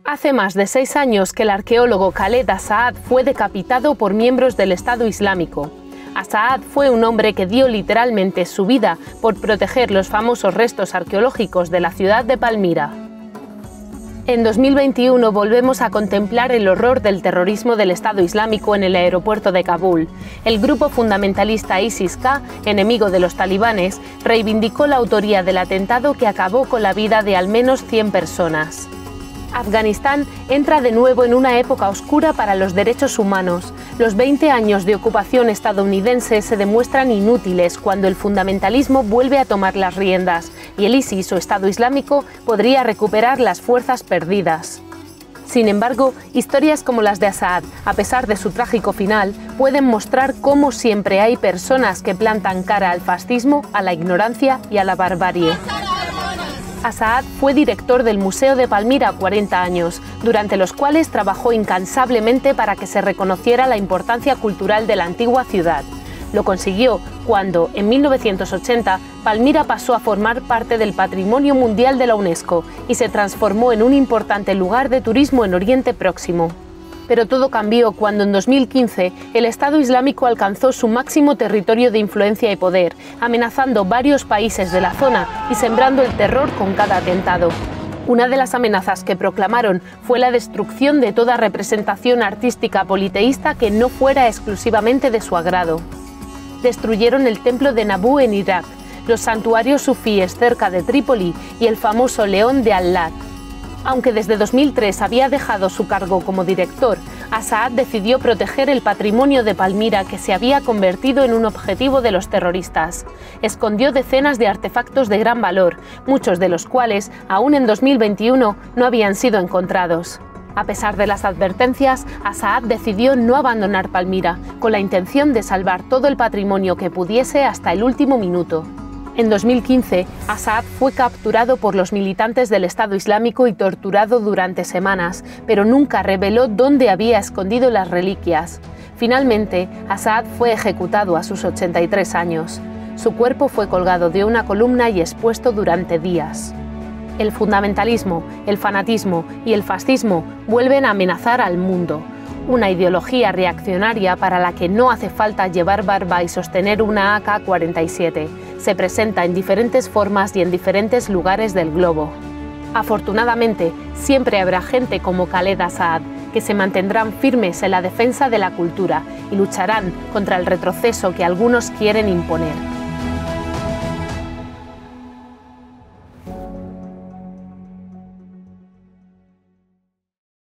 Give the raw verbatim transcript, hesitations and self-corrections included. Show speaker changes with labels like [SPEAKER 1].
[SPEAKER 1] Hace más de seis años que el arqueólogo Khaled Assaad fue decapitado por miembros del Estado Islámico. Assaad fue un hombre que dio literalmente su vida por proteger los famosos restos arqueológicos de la ciudad de Palmira. En dos mil veintiuno volvemos a contemplar el horror del terrorismo del Estado Islámico en el aeropuerto de Kabul. El grupo fundamentalista ISIS-K, enemigo de los talibanes, reivindicó la autoría del atentado que acabó con la vida de al menos cien personas. Afganistán entra de nuevo en una época oscura para los derechos humanos. Los veinte años de ocupación estadounidense se demuestran inútiles cuando el fundamentalismo vuelve a tomar las riendas y el ISIS o Estado Islámico podría recuperar las fuerzas perdidas. Sin embargo, historias como las de Assaad, a pesar de su trágico final, pueden mostrar cómo siempre hay personas que plantan cara al fascismo, a la ignorancia y a la barbarie. Assaad fue director del Museo de Palmira cuarenta años, durante los cuales trabajó incansablemente para que se reconociera la importancia cultural de la antigua ciudad. Lo consiguió cuando, en mil novecientos ochenta, Palmira pasó a formar parte del Patrimonio Mundial de la UNESCO y se transformó en un importante lugar de turismo en Oriente Próximo. Pero todo cambió cuando en dos mil quince el Estado Islámico alcanzó su máximo territorio de influencia y poder, amenazando varios países de la zona y sembrando el terror con cada atentado. Una de las amenazas que proclamaron fue la destrucción de toda representación artística politeísta que no fuera exclusivamente de su agrado. Destruyeron el templo de Nabú en Irak, los santuarios sufíes cerca de Trípoli y el famoso León de Al-Lat. Aunque desde dos mil tres había dejado su cargo como director, Assaad decidió proteger el patrimonio de Palmira que se había convertido en un objetivo de los terroristas. Escondió decenas de artefactos de gran valor, muchos de los cuales, aún en dos mil veintiuno, no habían sido encontrados. A pesar de las advertencias, Assaad decidió no abandonar Palmira, con la intención de salvar todo el patrimonio que pudiese hasta el último minuto. En dos mil quince, Assaad fue capturado por los militantes del Estado Islámico y torturado durante semanas, pero nunca reveló dónde había escondido las reliquias. Finalmente, Assaad fue ejecutado a sus ochenta y tres años. Su cuerpo fue colgado de una columna y expuesto durante días. El fundamentalismo, el fanatismo y el fascismo vuelven a amenazar al mundo. Una ideología reaccionaria para la que no hace falta llevar barba y sostener una A K cuarenta y siete. Se presenta en diferentes formas y en diferentes lugares del globo. Afortunadamente, siempre habrá gente como Khaled Assaad, que se mantendrán firmes en la defensa de la cultura y lucharán contra el retroceso que algunos quieren imponer.